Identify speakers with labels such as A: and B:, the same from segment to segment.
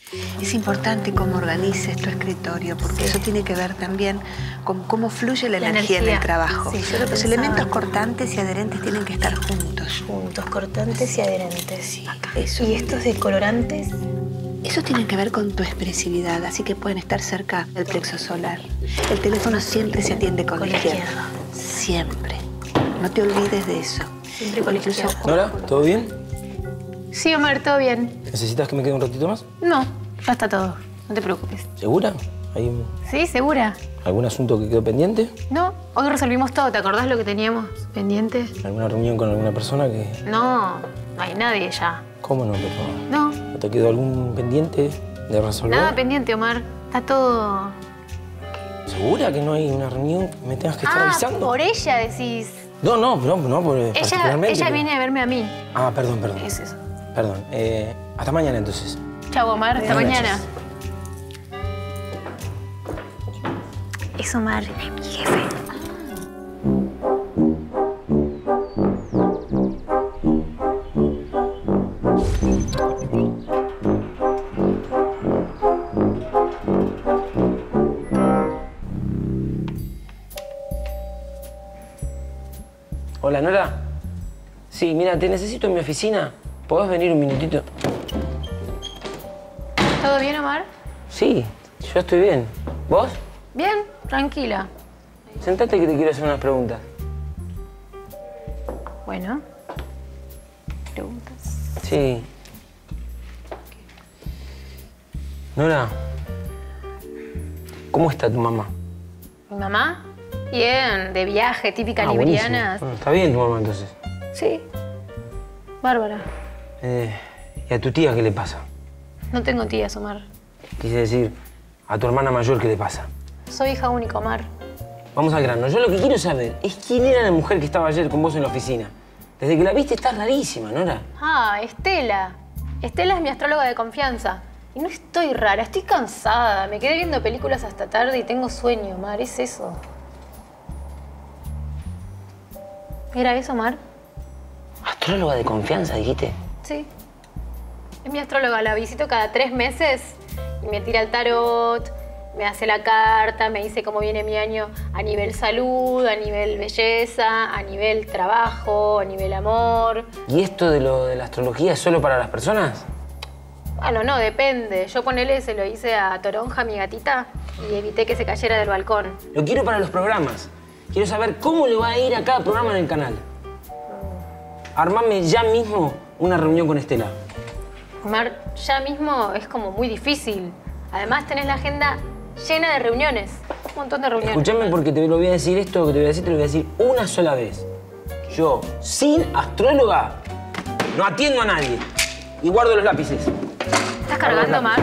A: Es importante cómo organices tu escritorio, porque eso tiene que ver también con cómo fluye la energía en el trabajo.
B: Sí,
A: los elementos cortantes y adherentes tienen que estar juntos.
B: Juntos, cortantes y adherentes.
A: Sí, eso.
B: ¿Y estos de colorantes?
A: Eso tiene que ver con tu expresividad, así que pueden estar cerca del plexo solar. El teléfono siempre se atiende con la izquierda. Siempre. No te olvides de eso.
B: Siempre con la izquierda.
C: Nora, ¿todo bien?
B: Sí, Omar, todo bien.
C: ¿Necesitas que me quede un ratito más?
B: No, ya está todo. No te preocupes.
C: ¿Segura? ¿Hay
B: Sí, segura.
C: algún asunto que quedó pendiente?
B: No, hoy resolvimos todo. ¿Te acordás lo que teníamos pendiente?
C: ¿Alguna reunión con alguna persona que...?
B: No, no hay nadie ya.
C: ¿Cómo no, pero...?
B: No.
C: ¿No te quedó algún pendiente de resolver?
B: Nada pendiente, Omar. Está todo...
C: ¿Segura que no hay una reunión que me tengas que estar avisando?
B: Por ella decís.
C: No, particularmente.
B: Ella viene a verme a mí.
C: Ah, perdón.
B: Es eso.
C: Perdón. Hasta mañana, entonces.
B: Chau, Omar. Hasta mañana.
C: Noches.
B: Es Omar, es mi jefe.
C: Hola, Nora. Sí, mira, te necesito en mi oficina. ¿Podés venir un minutito?
B: ¿Todo bien, Omar?
C: Sí, yo estoy bien. ¿Vos?
B: Bien, tranquila.
C: Sentate que te quiero hacer unas preguntas.
B: Bueno. Preguntas.
C: Sí. Nora, ¿cómo está tu mamá?
B: ¿Mi mamá? Bien, de viaje, típica
C: buenísimo.
B: libriana.
C: Bueno, está bien tu mamá, entonces.
B: Sí. Bárbara.
C: ¿Y a tu tía qué le pasa?
B: No tengo tías, Omar.
C: Quise decir, a tu hermana mayor qué le pasa.
B: Soy hija única, Omar.
C: Vamos al grano. Yo lo que quiero saber es quién era la mujer que estaba ayer con vos en la oficina. Desde que la viste estás rarísima, Nora.
B: Ah, Estela. Estela es mi astróloga de confianza. Y no estoy rara, estoy cansada. Me quedé viendo películas hasta tarde y tengo sueño, Omar. Es eso. ¿Era eso, Omar?
C: ¿Astróloga de confianza, dijiste?
B: Sí. Es mi astróloga. La visito cada 3 meses y me tira el tarot, me hace la carta, me dice cómo viene mi año a nivel salud, a nivel belleza, a nivel trabajo, a nivel amor.
C: ¿Y esto de lo de la astrología es solo para las personas?
B: Bueno, no, depende. Yo ponele, se lo hice a Toronja, mi gatita, y evité que se cayera del balcón.
C: Lo quiero para los programas. Quiero saber cómo le va a ir a cada programa en el canal. Armame ya mismo una reunión con Estela.
B: Omar, ya mismo es como muy difícil. Además, tenés la agenda llena de reuniones. Un montón de reuniones.
C: Escúchame porque te lo voy a decir esto que te voy a decir, te lo voy a decir una sola vez. Yo, sin astróloga, no atiendo a nadie. Y guardo los lápices.
B: ¿Estás cargando, Omar?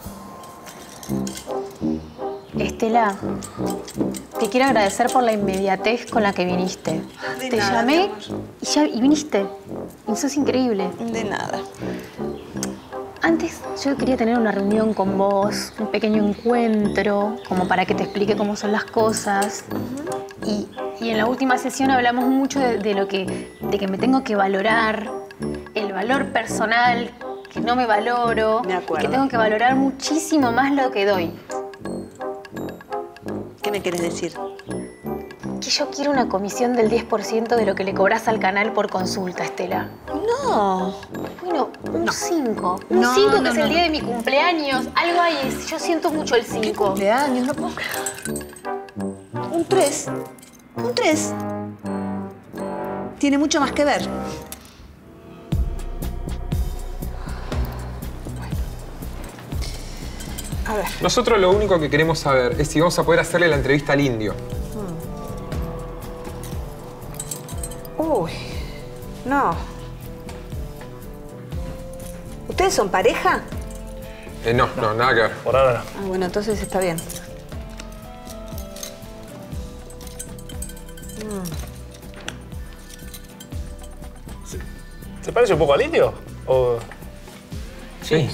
B: Estela, te quiero agradecer por la inmediatez con la que viniste. Te llamé y viniste. Y sos increíble.
A: De nada.
B: Antes yo quería tener una reunión con vos, un pequeño encuentro, como para que te explique cómo son las cosas. Y en la última sesión hablamos mucho de que me tengo que valorar, el valor personal, que no me valoro.
A: Me acuerdo.
B: Y que tengo que valorar muchísimo más lo que doy.
A: ¿Qué me quieres decir?
B: Que yo quiero una comisión del 10% de lo que le cobras al canal por consulta, Estela.
A: No.
B: Bueno, un 5.
A: No,
B: Un 5 que
A: no,
B: es el
A: no.
B: día de mi cumpleaños. Algo ahí. Yo siento mucho el 5.
A: Cumpleaños, no puedo creer. Un 3. Un 3. Tiene mucho más que ver. A ver.
D: Nosotros lo único que queremos saber es si vamos a poder hacerle la entrevista al indio.
A: Uy, no. ¿Ustedes son pareja?
D: No, nada que ver.
E: Por ahora no.
A: Ah, bueno, entonces está bien.
E: ¿Se parece un poco al indio? ¿O...
D: Sí.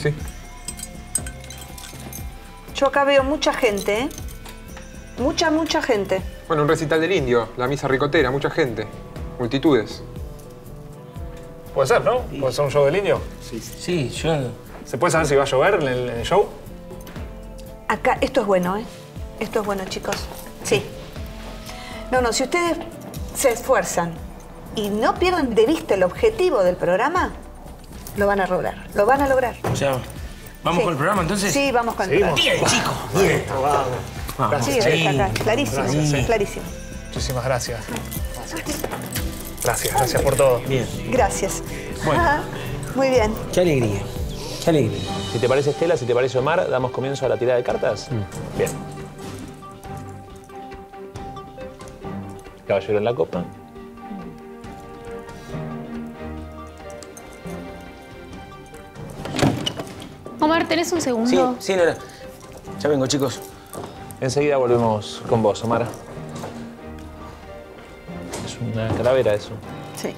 A: Yo acá veo mucha gente, ¿eh? Mucha gente.
D: Bueno, un recital del indio, la misa ricotera, mucha gente. Multitudes.
E: Puede ser, ¿no? ¿Puede ser un show del indio?
C: Sí, yo
E: ¿Se puede saber si va a llover en el show?
A: Acá, esto es bueno, ¿eh? Esto es bueno, chicos. Sí. No, si ustedes se esfuerzan y no pierden de vista el objetivo del programa, lo van a lograr. Lo van a lograr.
C: O sea, ¿vamos con el programa entonces?
A: Sí, vamos con el programa.
C: Bien, chicos. Bien.
E: Vamos.
A: Sí, está acá. Clarísimo,
E: Gracias,
A: clarísimo.
E: Muchísimas gracias. Gracias por todo.
C: Bien.
A: Gracias.
C: Bueno.
A: Muy bien.
C: Qué alegría. Qué alegría.
F: Si te parece, Estela, si te parece, Omar, ¿damos comienzo a la tirada de cartas? Bien. Caballero en la copa.
B: Omar, ¿tenés un segundo?
C: Sí, Nora. Ya vengo, chicos.
F: Enseguida volvemos con vos, Omar. Es una calavera eso.
A: Sí.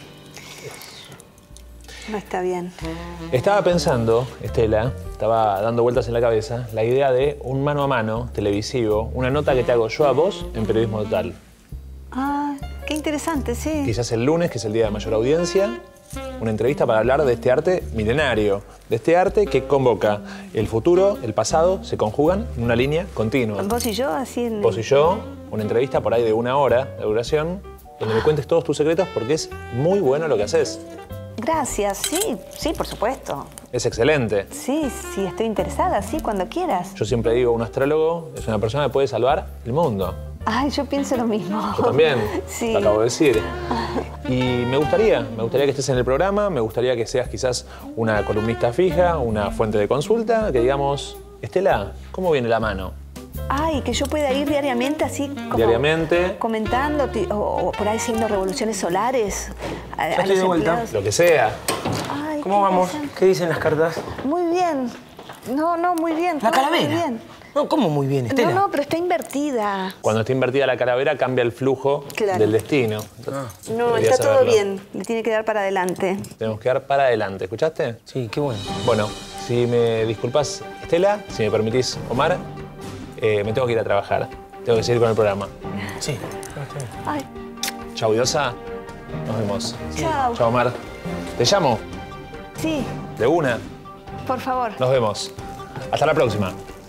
A: No está bien.
F: Estaba pensando, Estela, estaba dando vueltas en la cabeza, la idea de un mano a mano televisivo, una nota que te hago yo a vos en Periodismo Total.
A: Ah, qué interesante, sí.
F: Quizás el lunes, que es el día de mayor audiencia, una entrevista para hablar de este arte milenario, de este arte que convoca el futuro, el pasado, se conjugan en una línea continua.
A: Vos y yo, así en...
F: Vos y yo, una entrevista por ahí de 1 hora de duración, donde me cuentes todos tus secretos porque es muy bueno lo que haces.
A: Gracias, sí, por supuesto.
F: Es excelente.
A: Sí, estoy interesada, sí, cuando quieras.
F: Yo siempre digo, un astrólogo es una persona que puede salvar el mundo.
A: Ay, yo pienso lo mismo.
F: Yo también,
A: Sí.
F: lo acabo de decir. Y me gustaría que estés en el programa, me gustaría que seas quizás una columnista fija, una fuente de consulta, que digamos, Estela, ¿cómo viene la mano?
A: Ay, que yo pueda ir diariamente así como...
F: Diariamente.
A: Comentando, o por ahí haciendo revoluciones solares.
C: Ya estoy de vuelta.
F: Lo que sea.
A: Ay,
C: ¿Cómo
A: qué
C: vamos?
A: interesante.
C: ¿Qué dicen las cartas?
A: Muy bien. No, muy bien.
C: ¿La
A: todo
C: calavera?
A: Muy bien.
C: No, ¿cómo muy bien, Estela?
A: No, pero está invertida.
F: Cuando está invertida la calavera cambia el flujo
A: Claro.
F: del destino.
A: No,
F: Deberías
A: está todo
F: saberlo.
A: bien. Le tiene que dar para adelante.
F: Tenemos que dar para adelante, ¿escuchaste?
C: Sí, qué bueno.
F: Bueno, si me disculpas, Estela, si me permitís, Omar, me tengo que ir a trabajar. Tengo que seguir con el programa.
C: Sí.
A: Ay,
F: Chau, Diosa. Nos vemos.
A: chao.
F: Chau, Omar. Te llamo.
A: Sí,
F: De una.
A: por favor.
F: Nos vemos. Hasta la próxima.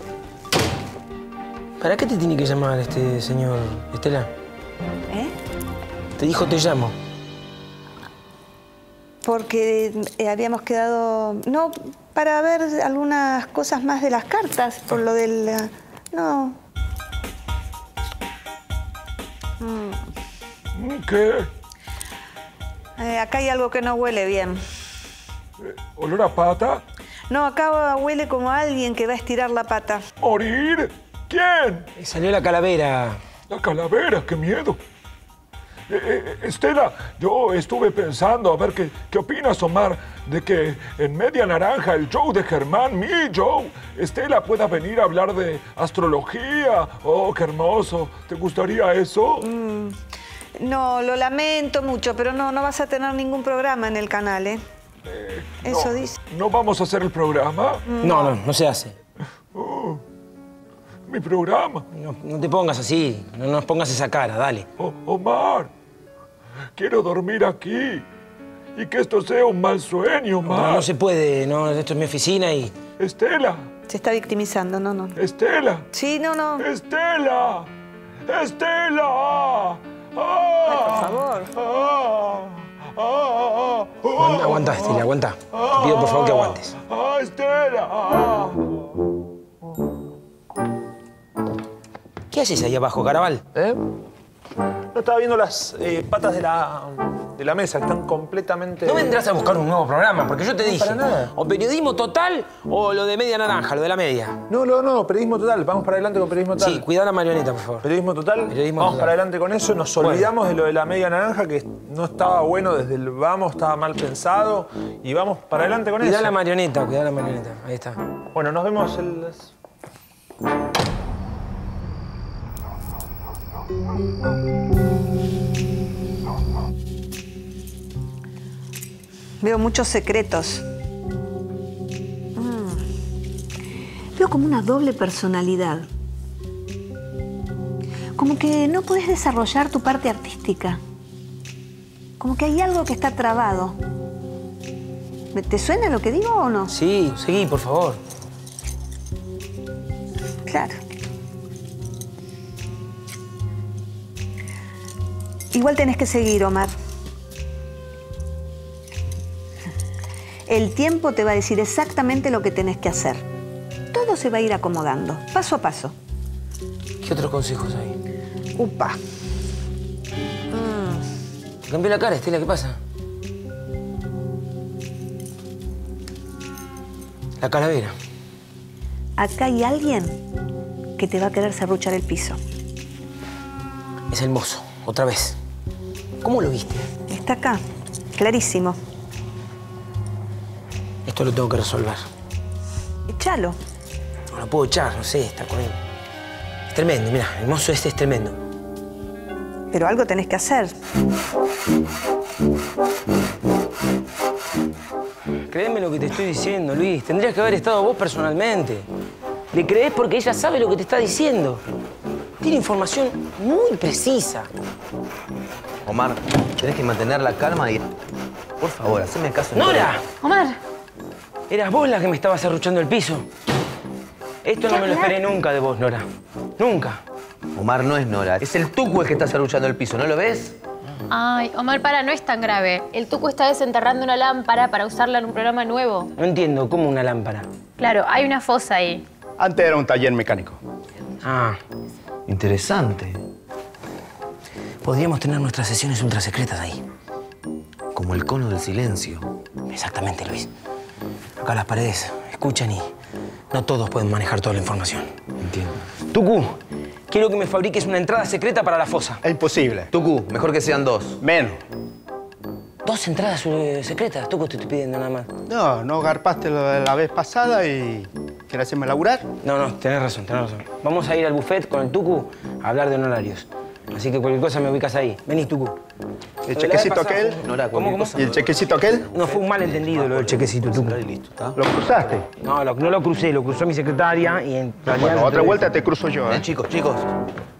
C: ¿Para qué te tiene que llamar este señor, Estela?
A: ¿Eh?
C: Te dijo te llamo.
A: Porque habíamos quedado... No, para ver algunas cosas más de las cartas, por lo del... No.
G: ¿Qué?
A: Acá hay algo que no huele bien.
G: ¿Olor a pata?
A: No, acá huele como alguien que va a estirar la pata.
G: ¿Morir? ¿Quién?
C: Salió la calavera.
G: La calavera, qué miedo. Estela, yo estuve pensando, a ver qué opinas, Omar, de que en Media Naranja, el show de Germán, mi show, Estela pueda venir a hablar de astrología. Oh, qué hermoso. ¿Te gustaría eso?
A: No, lo lamento mucho, pero no vas a tener ningún programa en el canal, ¿eh? Eso
G: No,
A: dice.
G: ¿No vamos a hacer el programa?
C: No se hace.
G: Mi programa.
C: No te pongas así. No nos pongas esa cara, dale.
G: Omar, quiero dormir aquí. Y que esto sea un mal sueño, Omar.
C: No se puede. No, esto es mi oficina y...
G: Estela,
A: Se está victimizando, no.
G: Estela,
A: Sí, no.
G: Estela, Estela. ¡Ah!
A: Por
G: favor.
C: Aguanta, Estela, aguanta. Te pido por favor que aguantes.
G: Estela.
C: ¿Qué haces ahí abajo, Caraval?
F: No estaba viendo las patas de la mesa, que están completamente...
C: No vendrás a buscar un nuevo programa, porque yo te dije.
F: para nada.
C: O Periodismo Total o lo de Media Naranja, lo de la media.
F: No, Periodismo Total. Vamos para adelante con Periodismo Total.
C: Sí, cuidá la marioneta, por favor.
F: Periodismo Total.
C: Periodismo
F: Vamos
C: Total.
F: para adelante con eso. Nos olvidamos de lo de la media naranja, que no estaba bueno desde el vamos, estaba mal pensado. Y vamos para adelante con
C: Cuidá
F: eso.
C: la marioneta, cuidá la marioneta. Ahí está.
F: Bueno, nos vemos el...
A: Veo muchos secretos. Veo como una doble personalidad. Como que no podés desarrollar tu parte artística. Como que hay algo que está trabado. ¿Te suena lo que digo o no?
C: Sí, seguí, por favor.
A: Claro. Igual tenés que seguir, Omar. El tiempo te va a decir exactamente lo que tenés que hacer. Todo se va a ir acomodando, paso a paso.
C: ¿Qué otros consejos hay?
A: Upa.
C: Te cambió la cara, Estela, ¿qué pasa? La calavera.
A: Acá hay alguien que te va a querer serruchar el piso.
C: Es el mozo, otra vez. ¿Cómo lo viste?
A: Está acá, clarísimo.
C: Esto lo tengo que resolver.
A: Échalo.
C: No lo puedo echar, no sé, está con él. Es tremendo, mira, el mozo este es tremendo.
A: Pero algo tenés que hacer.
C: Créeme lo que te estoy diciendo, Luis. Tendrías que haber estado vos personalmente. Le creés porque ella sabe lo que te está diciendo. Tiene información muy precisa.
H: Omar, tenés que mantener la calma y... Por favor, haceme caso.
C: ¡Nora!
B: Omar.
C: Eras vos la que me estabas serruchando el piso. Esto no me lo esperé nunca de vos, Nora. Nunca.
H: Omar, no es Nora. Es el Tucu el que está serruchando el piso, ¿no lo ves?
B: Ay, Omar, para, no es tan grave. El Tucu está desenterrando una lámpara para usarla en un programa nuevo.
C: No entiendo, ¿cómo una lámpara?
B: Claro, hay una fosa ahí.
I: Antes era un taller mecánico.
C: Ah,
H: Interesante.
C: podríamos tener nuestras sesiones ultrasecretas ahí.
H: Como el cono del silencio.
C: Exactamente, Luis. Acá las paredes escuchan y no todos pueden manejar toda la información.
H: Entiendo.
C: Tucu, quiero que me fabriques una entrada secreta para la fosa.
I: Es imposible.
H: Tucu, mejor que sean dos.
I: Menos.
C: 2 entradas secretas, Tucu, te estoy pidiendo nada más.
I: No garpaste lo de la vez pasada y... ¿Quieres hacerme laburar?
C: No, tenés razón, tenés razón. Vamos a ir al buffet con el Tucu a hablar de honorarios. Así que cualquier cosa me ubicas ahí. Vení, Tucu.
I: ¿El chequecito aquel?
H: Nora,
C: ¿Cómo?
I: ¿Y el chequecito aquel?
C: No, fue un malentendido lo del chequecito, Tucu.
H: Listo, ¿está?
I: ¿Lo cruzaste?
C: No lo crucé, lo cruzó mi secretaria y en realidad...
I: Bueno, otra vuelta te cruzo yo,
H: Chicos,